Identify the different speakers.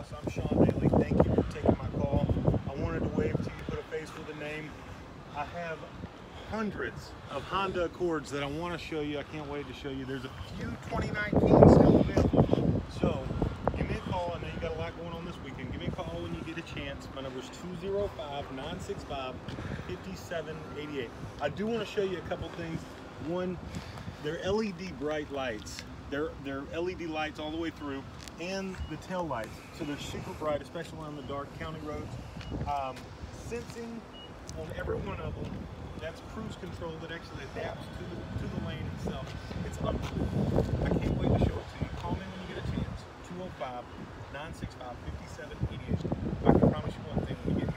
Speaker 1: Cars. I'm Sean Dailey. Thank you for taking my call. I wanted to wave to you, put a face with a name. I have hundreds of Honda Accords that I want to show you. I can't wait to show you. There's a few 2019 still available. So give me a call. I know you got a lot going on this weekend. Give me a call when you get a chance. My number is 205-965-5788. I do want to show you a couple things. One, they're LED bright lights. They're LED lights all the way through, and the tail lights. So they're super bright, especially on the dark county roads. Sensing on every one of them. That's cruise control that actually adapts to the lane itself. It's unbelievable. I can't wait to show it to you. Call me when you get a chance. 205-965-5788. I can promise you one thing: when you get